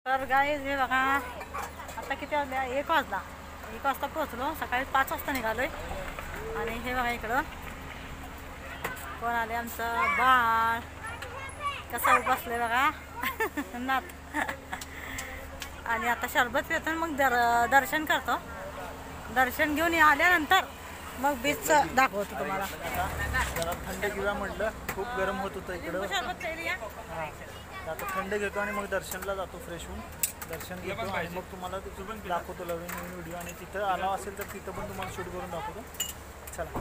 तर गाईज हे बघा आता किती वाजल्या 1 वाजता 1 वाजता पोहोचलो. सकाळी 5 वाजता निघालोय. आणि हे बघा इकडं कोण आले आमचं बाळ कसं बसले बघा नात. आणि आता शरबत पितो मग दर्शन करतो. दर्शन घेऊन आल्यानंतर मग बीच दाखवतो तुम्हाला. जरा थंड घेऊया म्हटलं, खूप गरम होत होतं इकडं. शरबत आता थंड घेतो आणि मग दर्शनला जातो. फ्रेश होऊन दर्शन घेतो आणि मग तुम्हाला दाखवतो नवीन व्हिडिओ. आणि तिथं आला असेल तर तिथं पण तुम्हाला शूट करून दाखवतो. चला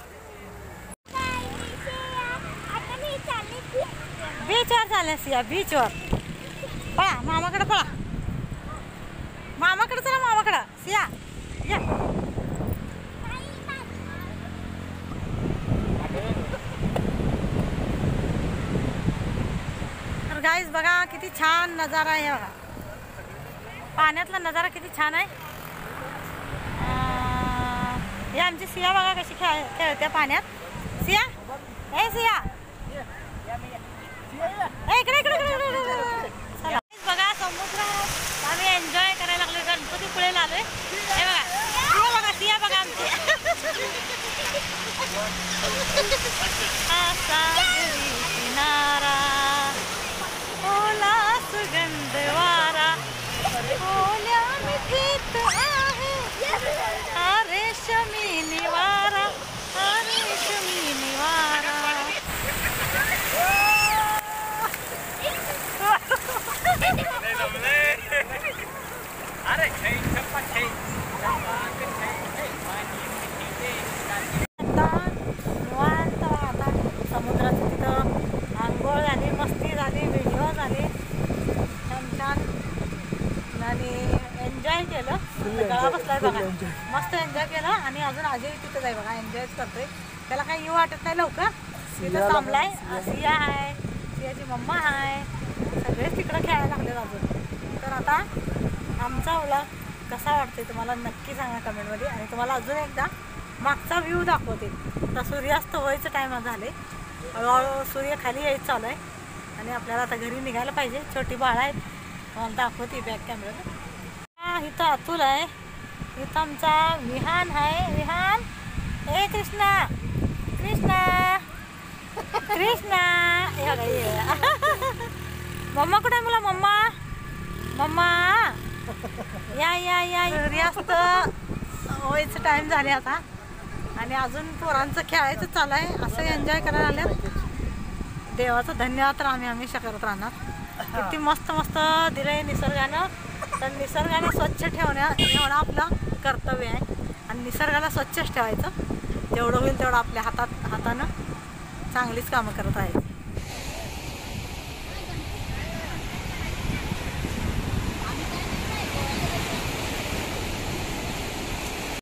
बीचवर चालले सिया, बीचवर पळा मामाकडे, पळा मामाकडे, चला मामाकडं सिया या. तर गाईज बघा किती छान नजारा आहे बघा. पाण्यातला नजारा किती छान आहे. हे आमची सिया बघा कशी खेळते पाण्यात. सिया ए सिया इकडे इकडे इकडे. बघा समुद्र आम्ही एन्जॉय करायला लागलो. गणपतीपुळेला आलोय. हे बघा सिया, बघा सिया बघा आमची. किनारा ओला सुगंध वारा ओल्या मिठीत आहे रेशमी निवारा रेशमी निवारा. समुद्राचं तिथं आंघोळ झाली, मस्ती झाली, व्हिडिओ झाले छान छान. आणि एन्जॉय केलं. गळा बसलाय बघा, मस्त एन्जॉय केलं. आणि अजून अजय तिथं जाय बघा, एन्जॉयच करतोय. त्याला काही येऊ वाटत नाही लवकर. तिथं थांबलाय. सिया आहे, सियाची मम्मा आहे, सगळेच तिकडं खेळायला लागले अजून. तर आता आमचा व्लॉग कसा वाटतोय तुम्हाला नक्की सांगा कमेंटमध्ये. आणि तुम्हाला अजून एकदा मागचा व्ह्यू दाखवते. आता सूर्यास्त व्हायचं टाईम झाले. हळूहळू सूर्य खाली यायचं चालू आहे. आणि आपल्याला आता घरी निघायला पाहिजे. छोटी बाळ आहेत, मला दाखवते बॅक कॅमेरा. इथं अतुल आहे, इथं आमचा विहान आहे. विहान ए कृष्णा कृष्णा कृष्णा. मम्मा कुठे आहे? मला मम्मा मम्मा या या या. सूर्यास्त व्हायचं टाईम झाले आता. आणि अजून पोरांचं खेळायचं चालू आहे. असं एन्जॉय करायला आल्यात. देवाचं धन्यवाद तर आम्ही हमेशा करत राहणार. किती मस्त मस्त दिलंय निसर्गानं. तर निसर्गाला स्वच्छ ठेवणं आपलं कर्तव्य आहे. आणि निसर्गाला स्वच्छच ठेवायचं. जेवढं होईल तेवढं आपल्या हातानं चांगलीच कामं करत आहे.